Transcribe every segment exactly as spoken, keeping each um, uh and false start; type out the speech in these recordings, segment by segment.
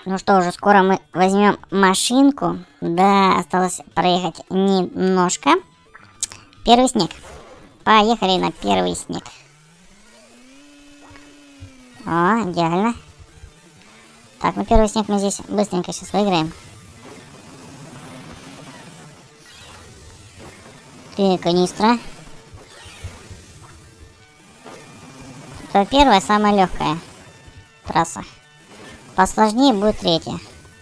Ну что, уже скоро мы возьмем машинку. Да, осталось проехать немножко. Первый снег. Поехали на первый снег. О, идеально. Так, ну первый снег мы здесь быстренько сейчас выиграем. Три канистра. Это первая, самая легкая трасса. Посложнее будет третья.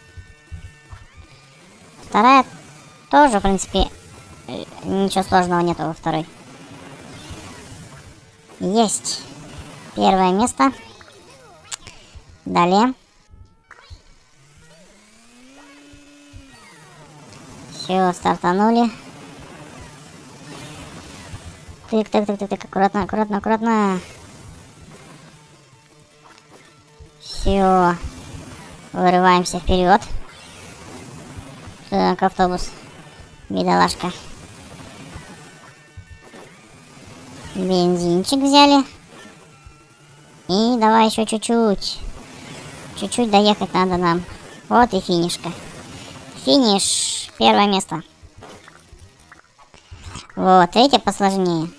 Вторая тоже, в принципе, ничего сложного нету во второй. Есть. Первое место. Далее. Все, стартанули. Тык, тык, тык, тык, тык, аккуратно, аккуратно, аккуратно. Все. Вырываемся вперед. Так, автобус. Бедолашка. Бензинчик взяли. И давай еще чуть-чуть. Чуть-чуть доехать надо нам. Вот и финишка. Финиш. Первое место. Вот, третье посложнее.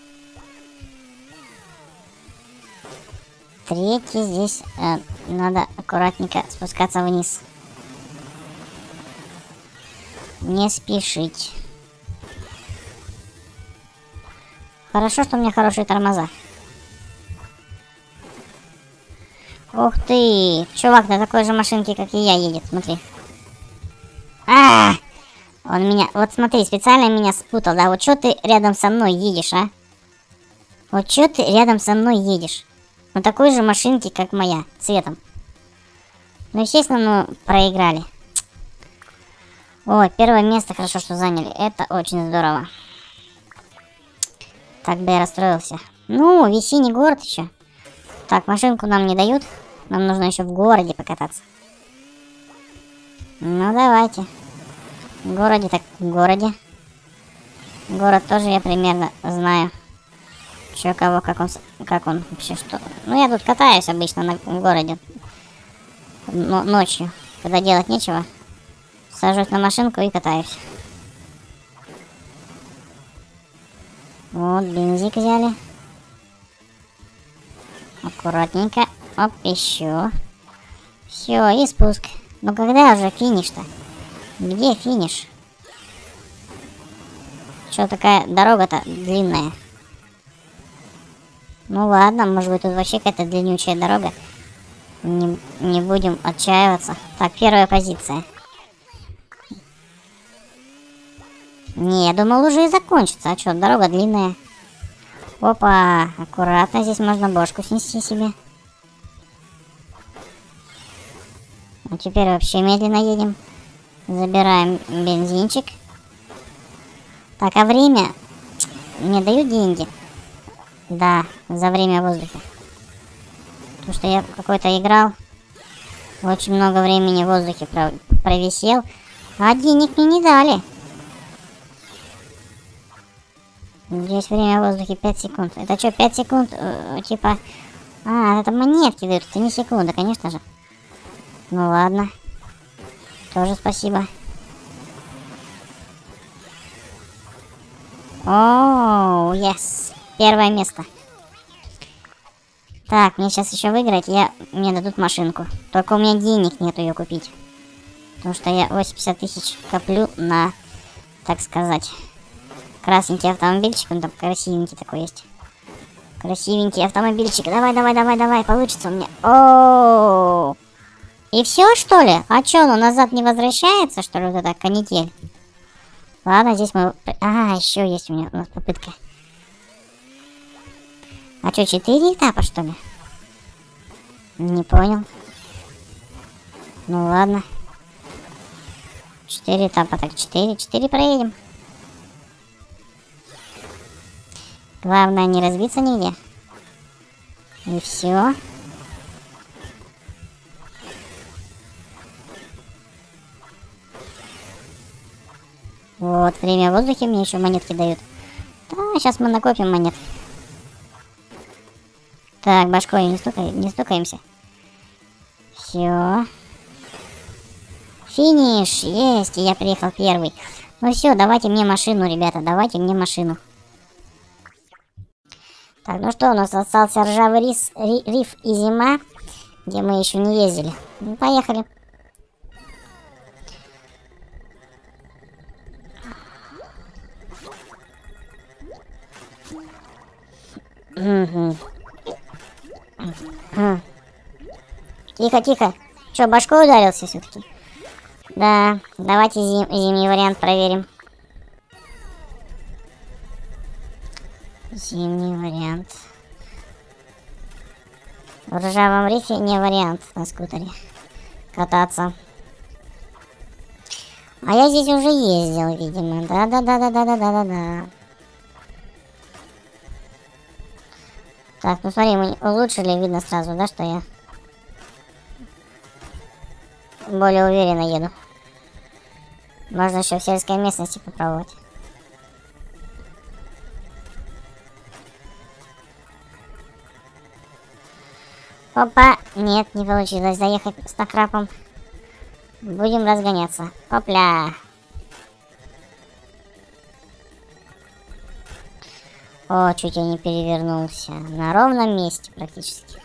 Третье здесь э, надо аккуратненько спускаться вниз. Не спешить. Хорошо, что у меня хорошие тормоза. Ух ты! Чувак на такой же машинке, как и я, едет. Смотри. А! Он меня... Вот смотри, специально меня спутал, да? Вот что ты рядом со мной едешь, а? Вот что ты рядом со мной едешь? На такой же машинке, как моя, цветом. Ну, естественно, ну, проиграли. Ой, первое место хорошо, что заняли. Это очень здорово. Так бы я расстроился. Ну, весенний город еще. Так, машинку нам не дают. Нам нужно еще в городе покататься. Ну, давайте. В городе так в городе. Город тоже я примерно знаю. Че, кого, как он, как он вообще, что. Ну, я тут катаюсь обычно на, в городе. Но, ночью, когда делать нечего. Сажусь на машинку и катаюсь. Вот, бензик взяли. Аккуратненько. Оп, еще. Все, и спуск. Ну, когда уже финиш-то? Где финиш? Что такая дорога-то длинная? Ну ладно, может быть тут вообще какая-то длиннючая дорога. Не, не будем отчаиваться. Так, первая позиция. Не, я думал уже и закончится. А что, дорога длинная. Опа, аккуратно, здесь можно бошку снести себе. Ну теперь вообще медленно едем. Забираем бензинчик. Так, а время... Мне дают деньги? Да, за время воздуха. Потому что я какой-то играл. Очень много времени в воздухе провисел. А денег мне не дали. Здесь время в воздухе пять секунд. Это что, пять секунд? Э, типа... А, это монетки дают. Это не секунда, конечно же. Ну ладно. Тоже спасибо. О, yes. Первое место. Так, мне сейчас еще выиграть. Я... Мне дадут машинку. Только у меня денег нет ее купить. Потому что я восемьдесят тысяч коплю на, так сказать, красненький автомобильчик. Он там красивенький такой есть. Красивенький автомобильчик. Давай, давай, давай, давай. Получится у меня. О, и все, что ли? А что, оно назад не возвращается, что ли, вот эта канитель? Ладно, здесь мы... А, еще есть у меня у нас попытка. А что, четыре этапа, что ли? Не понял. Ну ладно. Четыре этапа, так четыре. Четыре проедем. Главное не разбиться нигде. И все. Вот, время в воздухе мне еще монетки дают. Да, сейчас мы накопим монет. Так, башкой не, стукай, не стукаемся. Все. Финиш! Есть! Я приехал первый. Ну все, давайте мне машину, ребята. Давайте мне машину. Так, ну что, у нас остался ржавый рис, ри, риф и зима, где мы еще не ездили. Ну, поехали. Угу. Тихо, тихо. Че, башкой ударился все-таки? Да, давайте зим, зимний вариант проверим. Зимний вариант. В ржавом рифе не вариант на скутере кататься. А я здесь уже ездил, видимо. Да-да-да-да-да-да-да-да. Так, ну смотри, мы улучшили, видно сразу, да, что я более уверенно еду. Можно еще в сельской местности попробовать. Опа! Нет, не получилось заехать с накрапом. Будем разгоняться. Опля! О, чуть я не перевернулся. На ровном месте практически.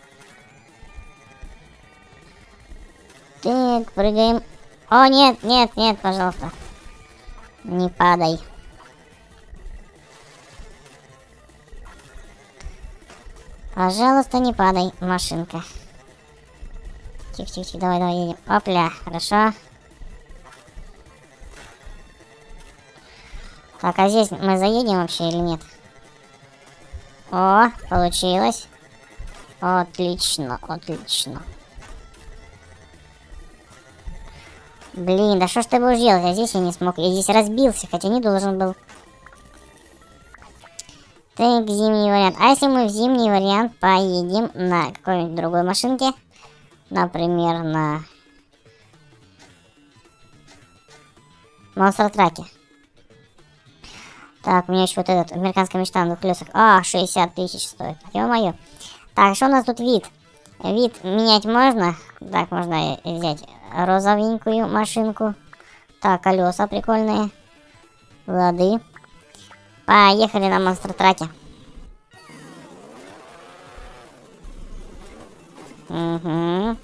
Так, прыгаем. О, нет, нет, нет, пожалуйста. Не падай. Пожалуйста, не падай, машинка. Тихо-тихо, давай, давай, едем. Опля, хорошо. Так, а здесь мы заедем вообще или нет? О, получилось. Отлично, отлично. Блин, да что ж ты будешь делать? А здесь я не смог. Я здесь разбился, хотя не должен был. Так, зимний вариант. А если мы в зимний вариант поедем на какой-нибудь другой машинке? Например, на Monster Truck. Так, у меня еще вот этот американская мечта на двух колесах. А, шестьдесят тысяч стоит. Ё-моё. Так, что у нас тут вид? Вид менять можно? Так, можно взять розовенькую машинку. Так, колеса прикольные. Лады. Поехали на Monster Truck. Угу.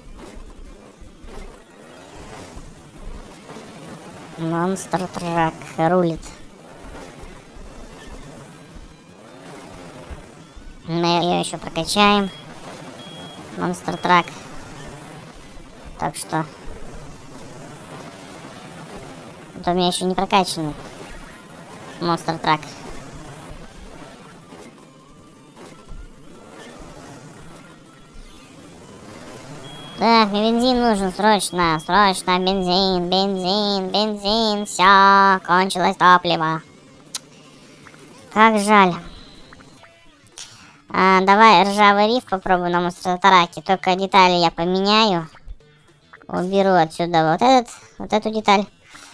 Monster Truck рулит. Мы ее еще прокачаем. Monster Truck. Так что... Это у меня еще не прокачанный Monster Truck. Так, мне бензин нужен срочно, срочно, бензин, бензин, бензин, все, кончилось топливо. Как жаль. А, давай ржавый риф попробую на Monster Truck, только детали я поменяю. Уберу отсюда вот этот, вот эту деталь.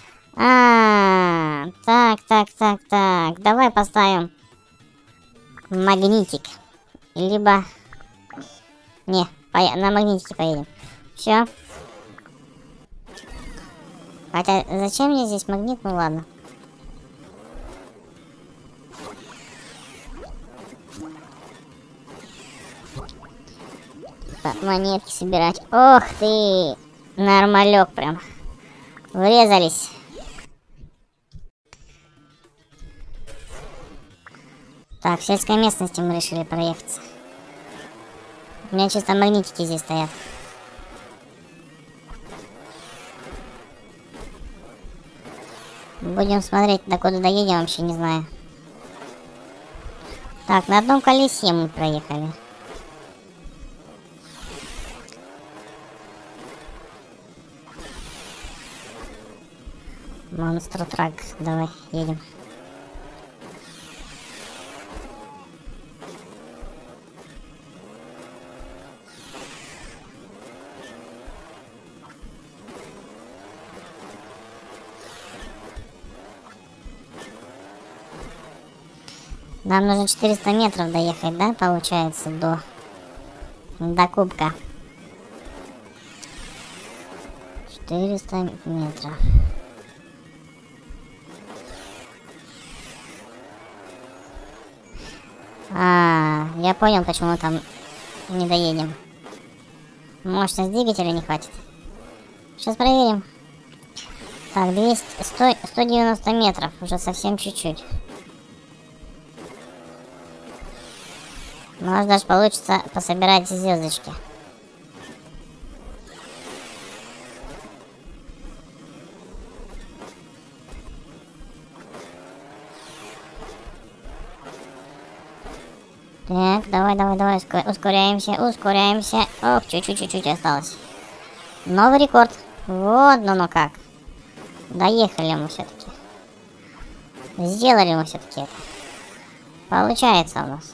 А, так, так, так, так, давай поставим магнитик. Либо... Не, на магнитике поедем. Все. Хотя, зачем мне здесь магнит? Ну ладно. Так, монетки собирать. Ох ты! Нормалек прям. Врезались. Так, в сельской местности мы решили проехаться. У меня чисто магнитики здесь стоят. Будем смотреть, докуда доедем, вообще не знаю. Так, на одном колесе мы проехали. Monster Truck, давай, едем. Нам нужно четыреста метров доехать, да, получается, до, до кубка. четыреста метров. А, я понял, почему там не доедем. Мощность двигателя не хватит. Сейчас проверим. Так, двести, сто, сто девяносто метров. Уже совсем чуть-чуть. Может, даже получится пособирать звездочки. Так, давай, давай, давай, ускоряемся, ускоряемся. Ох, чуть-чуть-чуть осталось. Новый рекорд. Вот, ну, ну как. Доехали мы все-таки. Сделали мы все-таки это. Получается у нас.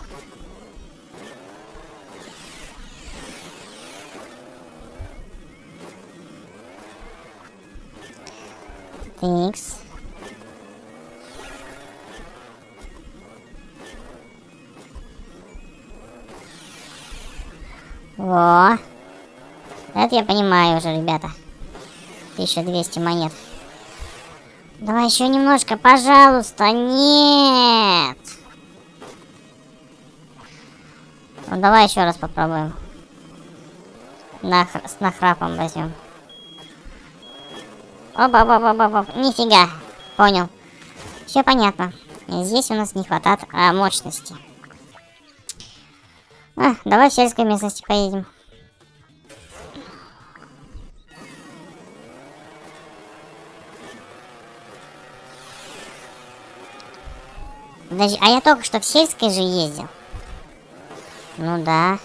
Тикс. Во. Это я понимаю уже, ребята. тысяча двести монет. Давай еще немножко, пожалуйста. Нет. Ну, давай еще раз попробуем. Нах... С нахрапом возьмем. Оба-оба-оба-оба. Нифига. Понял. Все понятно. Здесь у нас не хватает а, мощности. А, давай в сельской местности поедем. Подожди, а я только что в сельской же ездил. Ну да.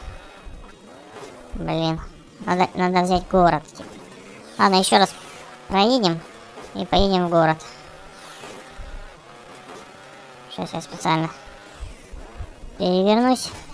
Блин. Надо, надо взять город. Ладно, еще раз проедем и поедем в город. Сейчас я специально перевернусь.